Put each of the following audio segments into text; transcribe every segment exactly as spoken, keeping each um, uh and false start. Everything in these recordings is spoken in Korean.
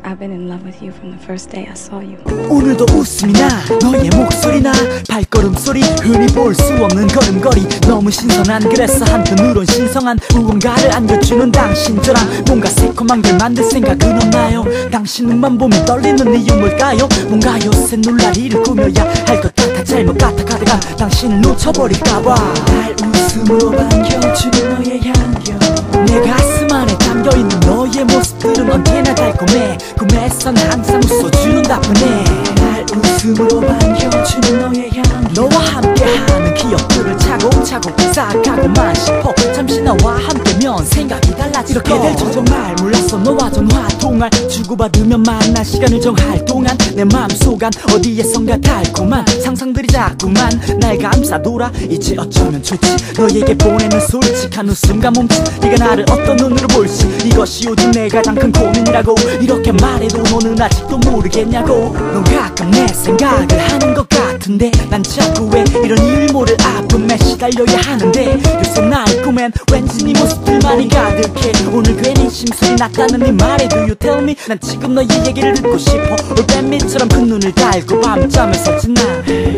I've been in love with you from the first day I saw you. 오늘도 웃음이 나 너의 목소리나 발걸음 소리 흔히 볼 수 없는 걸음걸이 너무 신선한 그래서 한편으론 신성한 무언가를 안겨주는 당신 저랑 뭔가 새콤한 걸 만들 생각은 없나요? 당신 눈만 보면 떨리는 이유 뭘까요? 뭔가 요새 놀라리를 꾸며야 할 것 같아 잘못 같아 가다가 당신을 놓쳐버릴까봐 날 웃음으로 반겨주는 너의 향겨 내 가슴 안에 담겨있는 너의 모습들은 언제나 달콤해 꿈에선 항상 웃어주는 답변에 날 웃음으로 반겨주는 너의 향기 너와 함께하는 기억들을 차곡차곡 쌓아가고만 싶어 잠시 나와 함께면 생각이 달라질 이렇게 될 줄 정말 몰랐어 너와 전화통화를 주고받으며 만난 시간을 정할 동안 내 마음속 안 어디에선가 달콤한 상상들이 자꾸만 날 감싸돌아 이제 어쩌면 좋지 너에게 보내는 솔직한 웃음과 몸짓 네가 나를 어떤 눈으로 볼지 이것이 요즘 내 가장 큰 고민이라고 이렇게 말해도 너는 아직도 모르겠냐고 넌 가끔 내 생각을 하는 것 같은데 난 자꾸 왜 이런 일모를 아픔에 시달려야 하는데 요새 나의 꿈엔 왠지 네 모습들만이 가득해 오늘 괜히 심술이 났다는 네 말에 Do you tell me 난 지금 너의 얘기를 듣고 싶어 올빼미처럼 큰 눈을 달고 밤잠을 설친 나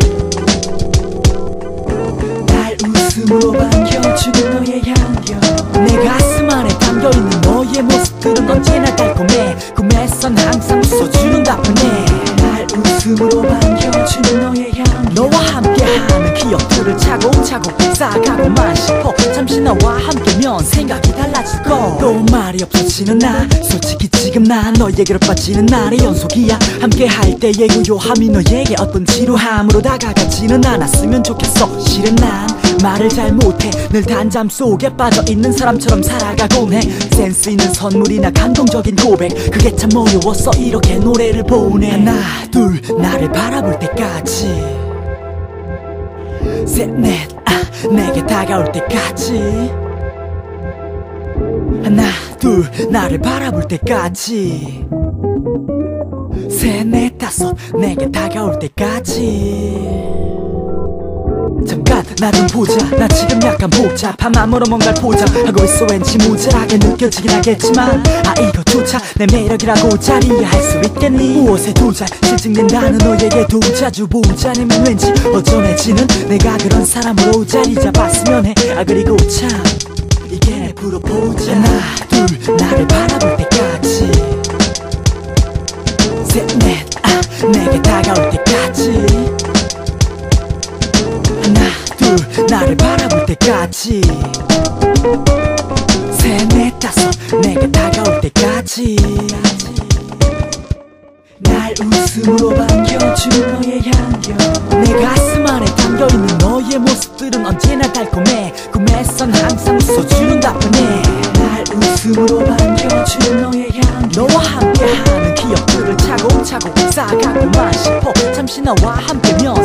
날 웃음으로 반겨주는 너의 향겨 내 가슴 안에 담겨있는 너의 모습들은 언제나 달콤해 꿈에선 항상 웃어주는 답변에 날 웃음으로 반겨주는 너의 향기 너와 함께하는 기억들을 차곡차곡 쌓아가고만 싶어 잠시 나와 함께면 생각이 달라질 거 또 말이 없어지는 나 솔직히 지금 난 너에게로 빠지는 날의 연속이야 함께할 때의 고요함이 너에게 어떤 지루함으로 다가가지는 않았으면 좋겠어 실은 난 말을 잘 못해 늘 단잠 속에 빠져있는 사람처럼 살아가곤 해 센스 있는 선물이나 감동적인 고백 그게 참 어려웠어 이렇게 노래를 보내 하나 둘 나를 바라볼 때까지 셋넷 아 내게 다가올 때까지 하나 둘 나를 바라볼 때까지 셋넷 다섯 내게 다가올 때까지 잠깐 나 좀 보자 나 지금 약간 복잡한 마음으로 뭔가를 포장하고 있어 왠지 모자라게 느껴지긴 하겠지만 아 이것조차 내 매력이라고 자리할 수 있겠니 무엇에 도 잘 실증낸다는 너에게도 자주 보지 않으면 왠지 어전해지는 내가 그런 사람으로 자리 잡았으면 해 아 그리고 참 이게 내 프로포즈 하나 둘 나를 바라볼 때까지 셋넷 아 내게 다가올 때까지 하나 둘 나를 바라볼 때까지 셋넷 다섯 내게 다가올 때까지 날 웃음으로 반겨주는 너의 향겨 내 가슴 안에 담겨있는 너의 모습들은 언제나 달콤해 꿈에선 항상 웃어주는 답변에 날 웃음으로 반겨주는 너의 향기 너와 함께하는 기억들을 차곡차곡 쌓아가고만 싶어 잠시 나와 함께면